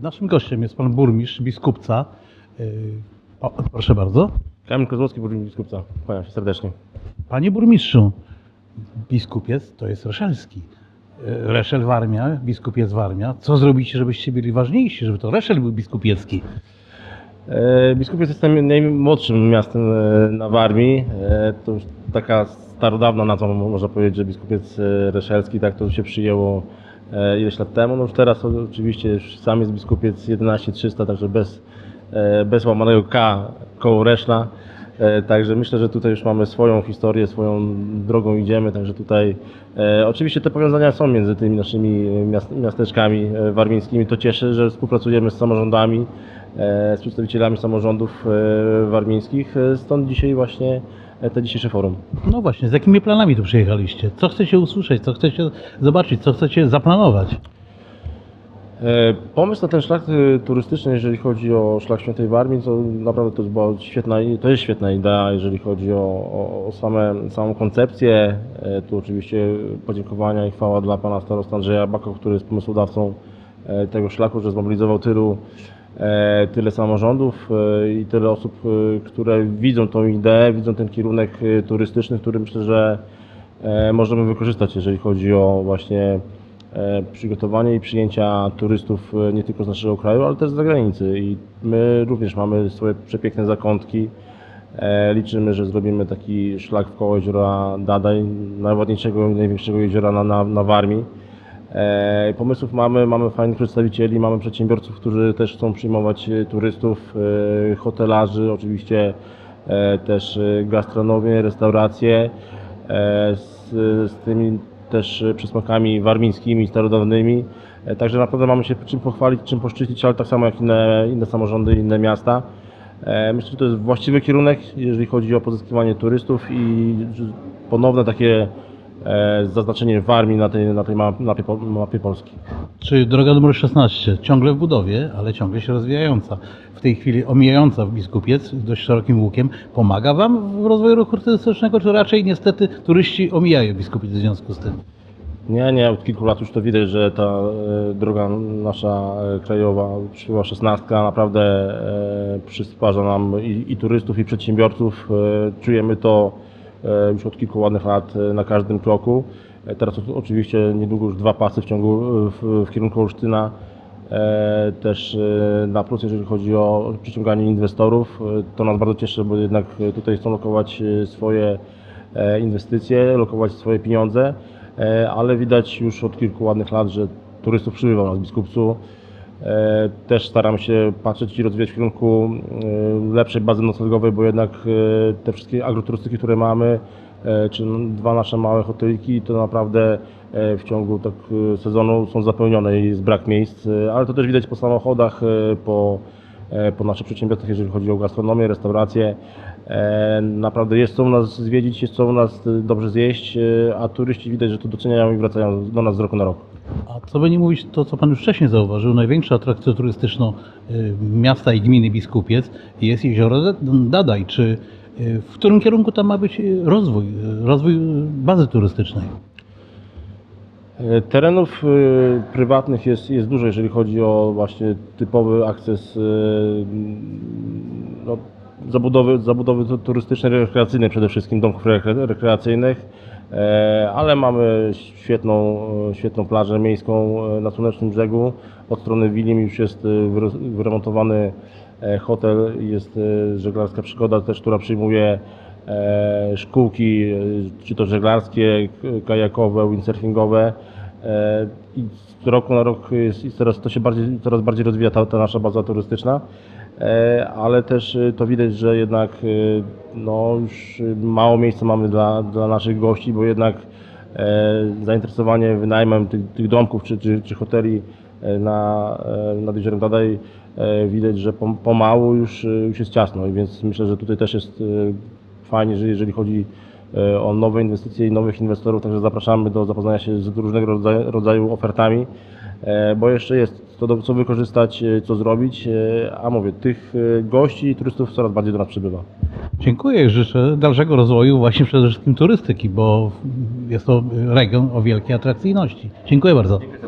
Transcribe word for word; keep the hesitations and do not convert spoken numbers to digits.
Naszym gościem jest pan burmistrz Biskupca. O, proszę bardzo. Kamil Kozłowski, burmistrz Biskupca. Kłaniam się serdecznie. Panie burmistrzu, Biskupiec to jest Reszelski. Reszel Warmia, Biskupiec Warmia. Co zrobicie, żebyście byli ważniejsi, żeby to Reszel był biskupiecki? Biskupiec jest najmłodszym miastem na Warmii. To już taka starodawna nazwa, można powiedzieć, że Biskupiec Reszelski, tak to się przyjęło ileś lat temu. No już teraz oczywiście już sam jest Biskupiec jedenaście trzysta, także bez, bez łamanego K koło Reszla. Także myślę, że tutaj już mamy swoją historię, swoją drogą idziemy, także tutaj e, oczywiście te powiązania są między tymi naszymi miast, miasteczkami warmińskimi. To cieszy, że współpracujemy z samorządami, e, z przedstawicielami samorządów e, warmińskich, stąd dzisiaj właśnie te dzisiejsze forum. No właśnie, z jakimi planami tu przyjechaliście? Co chcecie usłyszeć, co chcecie zobaczyć, co chcecie zaplanować? Pomysł na ten szlak turystyczny, jeżeli chodzi o szlak Świętej Warmii, to naprawdę to jest, była świetna, to jest świetna idea, jeżeli chodzi o, o, o same, samą koncepcję. Tu oczywiście podziękowania i chwała dla pana starosta Andrzeja Bako, który jest pomysłodawcą tego szlaku, że zmobilizował tylu, tyle samorządów i tyle osób, które widzą tą ideę, widzą ten kierunek turystyczny, który myślę, że możemy wykorzystać, jeżeli chodzi o właśnie przygotowanie i przyjęcia turystów nie tylko z naszego kraju, ale też z zagranicy. I my również mamy swoje przepiękne zakątki. Liczymy, że zrobimy taki szlak wkoło jeziora Dadaj, najładniejszego i największego jeziora na, na, na Warmii. Pomysłów mamy, mamy fajnych przedstawicieli, mamy przedsiębiorców, którzy też chcą przyjmować turystów, hotelarzy, oczywiście też gastronomię, restauracje z, z tymi też przysmakami warmińskimi, starodawnymi. Także naprawdę mamy się czym pochwalić, czym poszczycić, ale tak samo jak inne, inne samorządy, inne miasta. Myślę, że to jest właściwy kierunek, jeżeli chodzi o pozyskiwanie turystów i ponowne takie zaznaczenie Warmii na tej, na tej mapie, mapie Polski. Czy droga numer szesnaście ciągle w budowie, ale ciągle się rozwijająca, w tej chwili omijająca w Biskupiec dość szerokim łukiem, pomaga Wam w rozwoju ruchu turystycznego, czy raczej niestety turyści omijają Biskupiec w związku z tym? Nie, nie, od kilku lat już to widać, że ta e, droga nasza e, krajowa, przybyła szesnastka, naprawdę e, przysparza nam i, i turystów, i przedsiębiorców. E, czujemy to e, już od kilku ładnych lat e, na każdym kroku. E, teraz o, oczywiście niedługo już dwa pasy w ciągu w, w kierunku Olsztyna. E, też e, na plus, jeżeli chodzi o przyciąganie inwestorów. E, to nas bardzo cieszy, bo jednak tutaj chcą lokować swoje e, inwestycje, lokować swoje pieniądze. Ale widać już od kilku ładnych lat, że turystów przybywa u nas w Biskupcu. Też staramy się patrzeć i rozwijać w kierunku lepszej bazy noclegowej, bo jednak te wszystkie agroturystyki, które mamy, czy dwa nasze małe hoteliki, to naprawdę w ciągu tak sezonu są zapełnione i jest brak miejsc, ale to też widać po samochodach, po, po naszych przedsiębiorstwach, jeżeli chodzi o gastronomię, restauracje. Naprawdę jest co u nas zwiedzić, jest co u nas dobrze zjeść, a turyści widać, że to doceniają i wracają do nas z roku na rok. A co by nie mówić, to co Pan już wcześniej zauważył, największą atrakcją turystyczną miasta i gminy Biskupiec jest jezioro Dadaj. Czy w którym kierunku tam ma być rozwój, rozwój bazy turystycznej? Terenów prywatnych jest, jest dużo, jeżeli chodzi o właśnie typowy akces no, zabudowy, zabudowy turystycznej, rekreacyjnej przede wszystkim, domków rekreacyjnych, ale mamy świetną, świetną plażę miejską na Słonecznym Brzegu. Od strony Wilim już jest wyremontowany hotel, jest żeglarska przygoda też, która przyjmuje szkółki, czy to żeglarskie, kajakowe, windsurfingowe. I z roku na rok jest, jest teraz, to się bardziej, coraz bardziej rozwija ta, ta nasza baza turystyczna, ale też to widać, że jednak no, już mało miejsca mamy dla, dla naszych gości, bo jednak zainteresowanie wynajmem tych, tych domków czy, czy, czy hoteli na, nad jeziorem Dadaj widać, że pomału już, już jest ciasno, i więc myślę, że tutaj też jest fajnie, że jeżeli chodzi o nowe inwestycje i nowych inwestorów, także zapraszamy do zapoznania się z różnego rodzaju, rodzaju ofertami, bo jeszcze jest co, do, co wykorzystać, co zrobić, a mówię, tych gości i turystów coraz bardziej do nas przybywa. Dziękuję, życzę dalszego rozwoju właśnie przede wszystkim turystyki, bo jest to region o wielkiej atrakcyjności. Dziękuję bardzo.